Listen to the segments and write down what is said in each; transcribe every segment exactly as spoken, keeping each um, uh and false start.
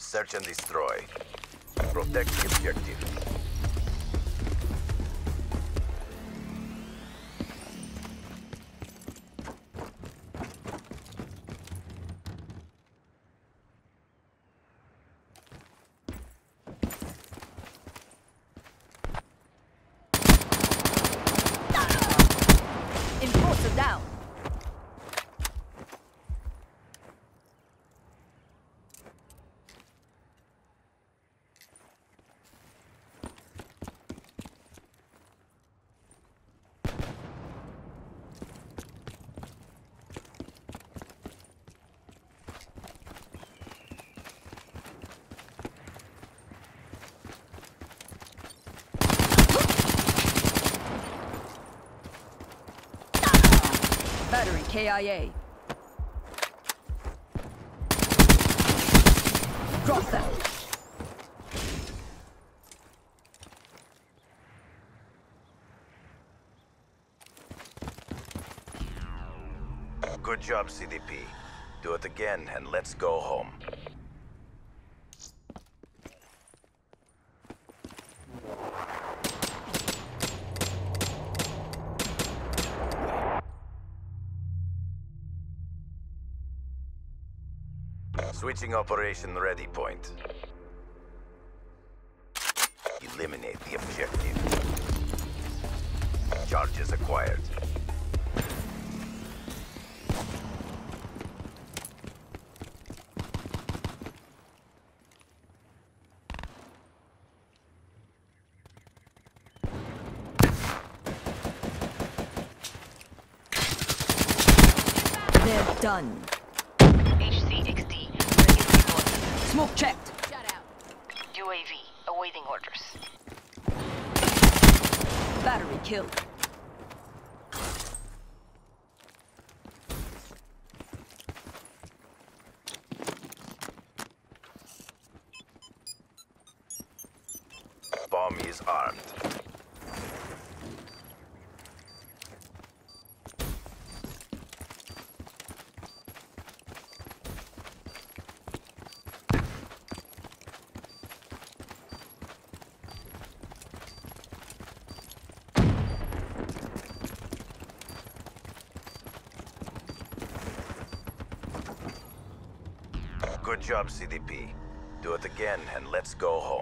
Search and destroy. Protect the objective. Enforcer down. Battery K I A. Drop that. Good job, C D P. Do it again and let's go home. Switching operation ready point. Eliminate the objective. Charges acquired. They're done. H C X D, ready to deploy. Smoke checked. Shut out. U A V, awaiting orders. Battery killed. Bomb is armed. Good job, C D P. Do it again and let's go home.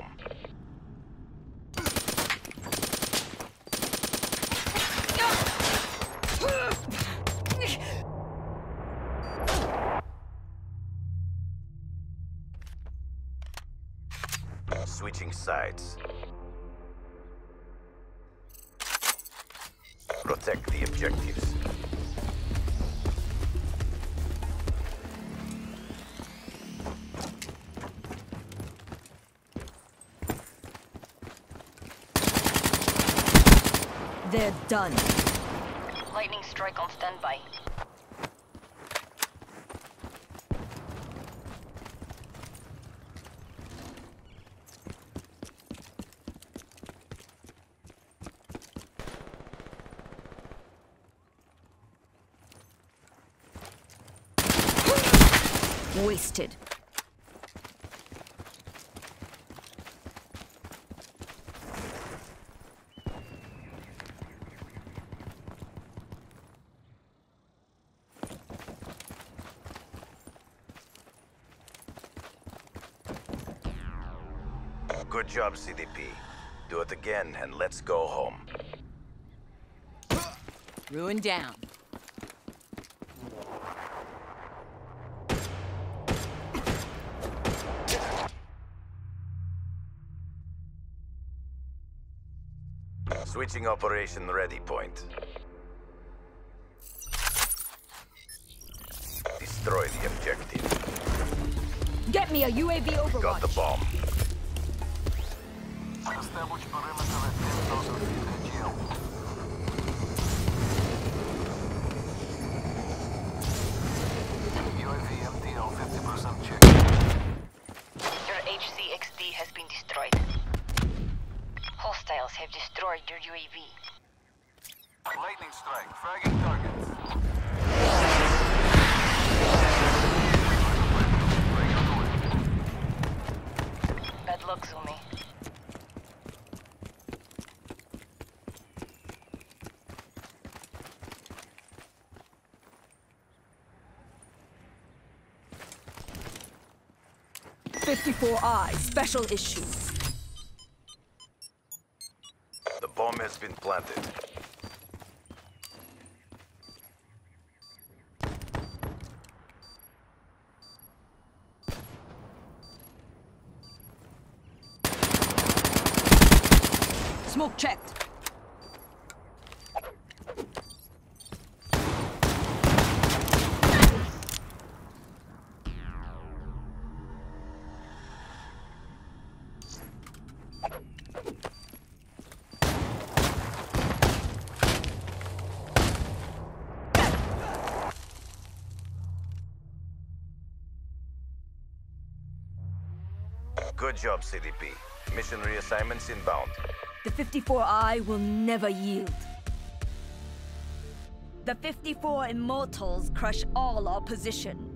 Switching sides. Protect the objectives. They're done. Lightning strike on standby. Wasted. Good job, C D P. Do it again and let's go home. Ruin down. Switching operation ready point. Destroy the objective. Get me a U A V overwatch. Got the bomb. Establish perimeter at ten thousand feet A G L. U A V M T L fifty percent check. Your H C X D has been destroyed. Hostiles have destroyed your U A V. Lightning strike, fragging targets. luck, Zumi. fifty-four I, special issue. The bomb has been planted. Smoke checked. Good job, C D P. Mission reassignments inbound. The fifty-four I will never yield. The fifty-four Immortals crush all opposition.